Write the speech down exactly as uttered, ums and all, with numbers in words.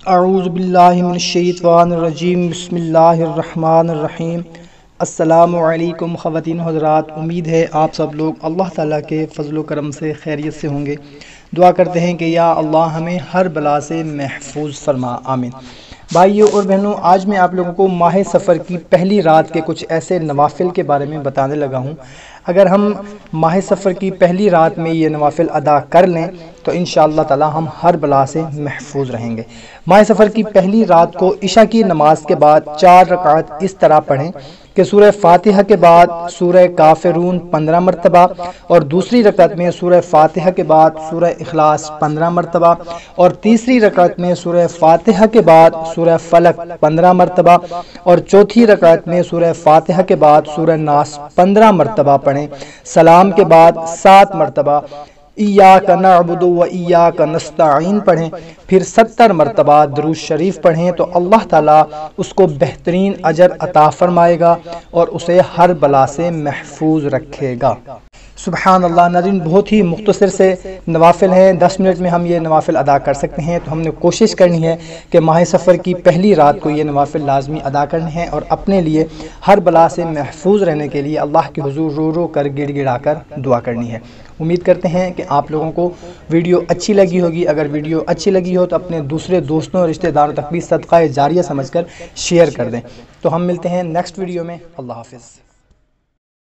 اعوذ باللہ من الشیطان الرجیم بسم اللہ الرحمن الرحیم۔ السلام علیکم خواتین حضرات، امید ہے آپ سب لوگ اللہ تعالیٰ کے فضل و کرم سے خیریت سے ہوں گے۔ دعا کرتے ہیں کہ یا اللہ ہمیں ہر بلا سے محفوظ فرما، آمین۔ بھائیوں اور بہنوں، آج میں آپ لوگوں کو ماہ سفر کی پہلی رات کے کچھ ایسے نوافل کے بارے میں بتانے لگا ہوں۔ اگر ہم ماہ سفر کی پہلی رات میں یہ نوافل ادا کر لیں تو انشاءاللہ تعالی ہم ہر بلا سے محفوظ رہیں گے۔ ماہ سفر کی پہلی رات کو عشاء کی نماز کے بعد چار رکعت اس طرح پڑھیں کہ سورہ فاتحہ کے بعد سورہ کافرون پندرہ مرتبہ، اور دوسری رکعت میں سورہ فاتحہ کے بعد سورہ اخلاص پندرہ مرتبہ، اور تیسری رکعت میں سورہ فاتحہ کے بعد سورہ فلق پندرہ مرتبہ، اور چوتھی رکعت میں سورہ فاتحہ کے بعد سورہ ناس پندرہ مرتبہ پڑھیں۔ سلام کے بعد سات مرتبہ ایاک نعبد و ایاک نستعین پڑھیں، پھر ستر مرتبہ درود شریف پڑھیں تو اللہ تعالیٰ اس کو بہترین اجر عطا فرمائے گا اور اسے ہر بلا سے محفوظ رکھے گا۔ سبحان اللہ۔ ناظرین، بہت ہی مختصر سے نوافل ہیں، دس منٹ میں ہم یہ نوافل ادا کر سکتے ہیں، تو ہم نے کوشش کرنی ہے کہ ماہ سفر کی پہلی رات کو یہ نوافل لازمی ادا کرنے ہیں اور اپنے لیے ہر بلا سے محفوظ رہنے کے لیے اللہ کے حضور رو رو کر گڑ گڑا کر دعا کرنی ہے۔ امید کرتے ہیں کہ آپ لوگوں کو ویڈیو اچھی لگی ہوگی۔ اگر ویڈیو اچھی لگی ہو تو اپنے دوسرے دوستوں اور رشتہ داروں تک بھی صدقہ جاریہ سمجھ کر شیئر کر دیں۔ تو ہم ملتے ہیں نیکسٹ ویڈیو میں۔ اللہ حافظ۔